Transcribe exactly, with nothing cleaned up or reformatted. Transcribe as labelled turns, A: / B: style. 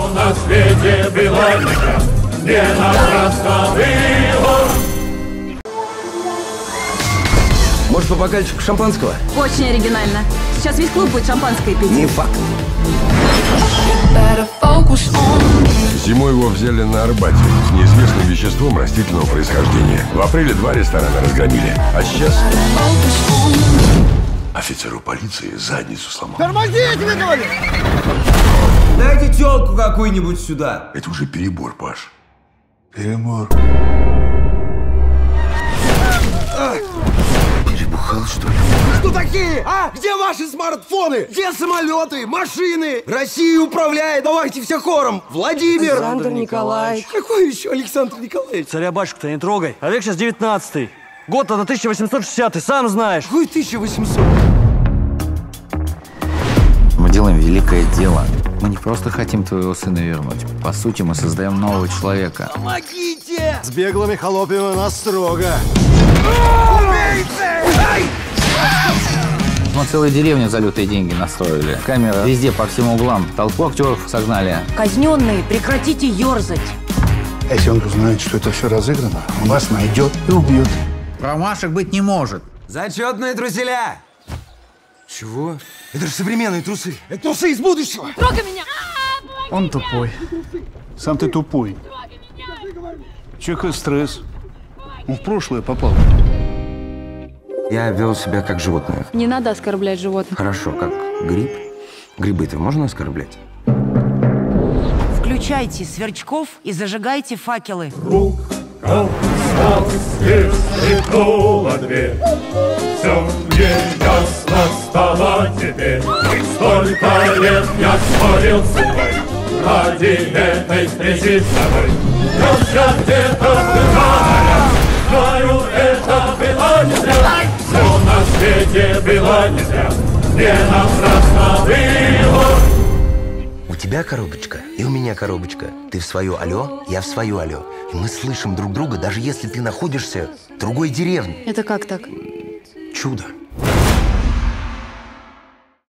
A: Все на свете было не зря, не напрасно было.
B: Может, по бокальчику шампанского?
C: Очень оригинально. Сейчас весь клуб будет шампанское пить.
B: Не факт.
D: Зимой его взяли на Арбате с неизвестным веществом растительного происхождения. В апреле два ресторана разгромили. А сейчас офицеру полиции задницу сломал.
E: Тормозите, говорю!
B: Дайте тёлку какую-нибудь сюда.
D: Это уже перебор, Паш. Перебор.
B: Перебухал, что ли?
E: Кто такие? А? Где ваши смартфоны? Где самолеты, машины? Россию управляет. Давайте все хором. Владимир.
F: Александр Николаевич.
E: Какой еще Александр Николаевич?
G: Царя-батюшку-то не трогай. А век сейчас девятнадцатый. Год-то на тысяча восемьсот шестидесятый, сам знаешь.
E: Какой тысяча восемьсот?
H: Мы делаем великое дело. Мы не просто хотим твоего сына вернуть. По сути, мы создаем нового человека.
E: Помогите!
I: С беглыми холопами у нас строго.
E: Убийцы! Ай!
H: Мы целую деревню за лютые деньги настроили. Камера везде, по всем углам. Толпу актеров согнали.
C: Казненные, прекратите ерзать.
I: Если он узнает, что это все разыграно, он вас найдет и убьет.
H: Промашек быть не может.
B: Зачетные труселя. Чего?
E: Это же современные трусы. Это трусы из будущего.
C: Трогай меня!
I: Он тупой. Сам ты тупой. Человек стресс. Он в прошлое попал.
B: Я вел себя как животное.
C: Не надо оскорблять животных.
B: Хорошо, как гриб. Грибы-то можно оскорблять?
F: Включайте сверчков и зажигайте факелы.
A: Круг, колхозский, скрипнула дверь. Все мне ясно стало теперь. Столько лет я спорил с тобой ради этой встречи с тобой. Но я где-то знаю, знаю, это было не зря. Все на свете было не зря, не напрасно было.
J: У тебя коробочка и у меня коробочка. Ты в свое алло, я в свое алло. И мы слышим друг друга, даже если ты находишься в другой деревне.
C: Это как так?
J: Чудо.